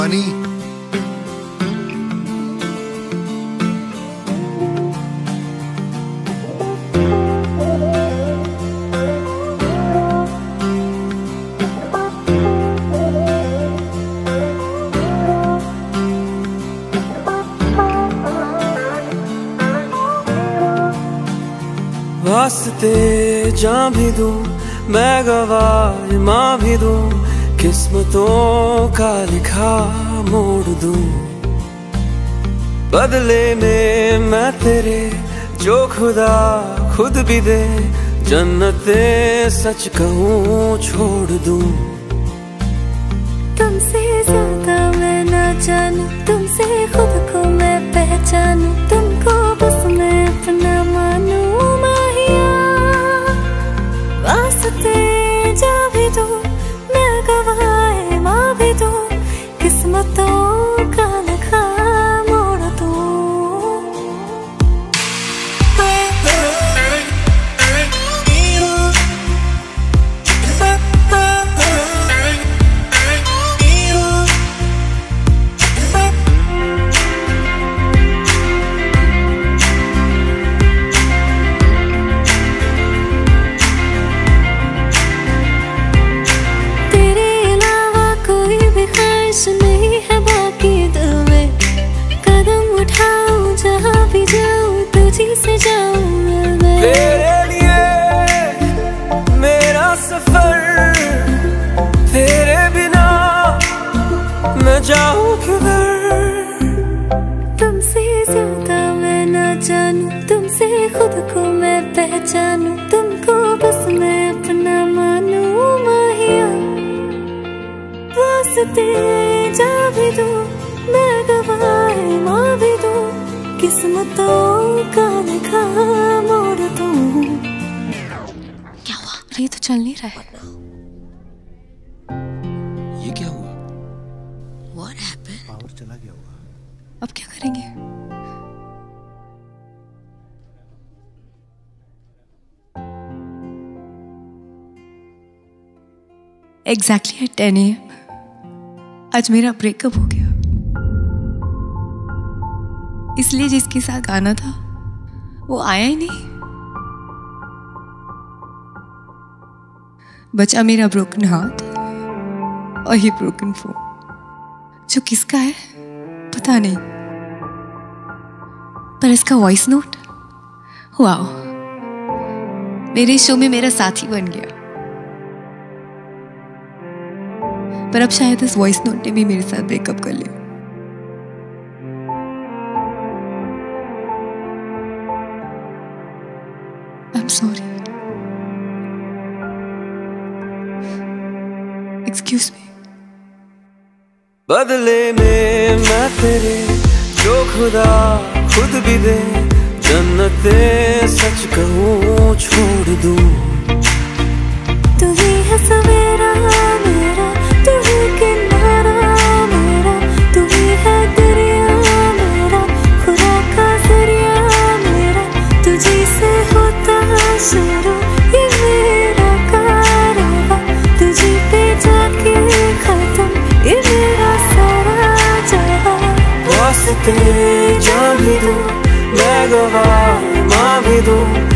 दीवानी। वास्ते जान भी दूं मैं गवाह माँ भी दूं, किस्मतों का लिखा मोड़ दूं। बदले में मैं तेरे जो खुदा खुद भी दे, जन्नते सच कहूँ छोड़ दूं। तुमसे ज्यादा मैं ना जानूं, तुमसे खुद को मैं पहचानूं, तुमको बस मैं अपना मानूं। वास्ते जा भी दूं मैं गवाह माँ भी दूं, किस्मतों का लिखा मोड़ दूं। नहीं है बाकी दिल में, कदम उठाऊं जहाँ भी जाऊं तुझी से जाऊं मैं। तेरे लिए मेरा सफर, तेरे बिना मैं जाऊं किधर। तुमसे ज्यादा मैं ना जानूं, तुमसे खुद को मैं पहचानूं, तुमको बस मैं अपना मानूं माहिया। वास्ते जा भी दूं मैं गवाह माँ भी दूं, किस्मतों का लिखा मोड़ दूं। क्या हुआ? ये तो चल नहीं रहा है। ये क्या हुआ? What happened? पावर चला गया होगा। अब क्या करेंगे? Exactly at 10 AM आज मेरा ब्रेकअप हो गया। इसलिए जिसके साथ आना था वो आया ही नहीं। बचा मेरा ब्रोकन हाथ और ये ब्रोकन फोन, जो किसका है पता नहीं, पर इसका वॉइस नोट वाओ, मेरे शो में मेरा साथी बन गया। पर अब शायद इस वॉइस नोट ने भी मेरे साथ ब्रेकअप कर लिया। I'm sorry. Excuse me. बदले में मैं तेरे जो खुदा खुद भी दे, जन्नते सच कहूँ छोड़ दूं। तू ही है सवेरा मेरा, तू ही किनारा मेरा, तू ही है दरिया मेरा, खुदा का जरिया मेरा। तुझी से होता शुरू ये मेरा कारवां, तुझी पे जाके खत्म ये मेरा सारा जहां। वास्ते जान भी दूं मैं गवाह माँ भी दूं,